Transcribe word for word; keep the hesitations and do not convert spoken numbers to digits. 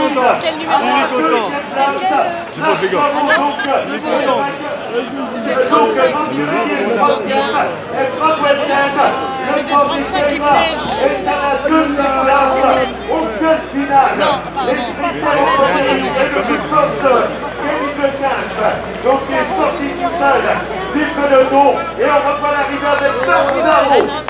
termine à la deuxième place. Max Savon, donc, donc Mancurini, troisième, et Brabwelten, le Morbidelma, est à la deuxième place. Aucune finale. Les sprinters ont côté et le plus coste, Kevin Lecamp, donc il est sorti tout seul du peloton et on revoit l'arrivée avec Max Savon.